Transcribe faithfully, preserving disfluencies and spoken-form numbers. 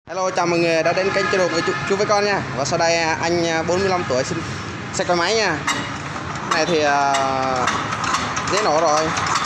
Hello, chào mọi người đã đến kênh channel của chú, chú với con nha. Và sau đây anh bốn mươi lăm tuổi xin xe quay máy nha. Cái này thì uh, dễ nổ rồi.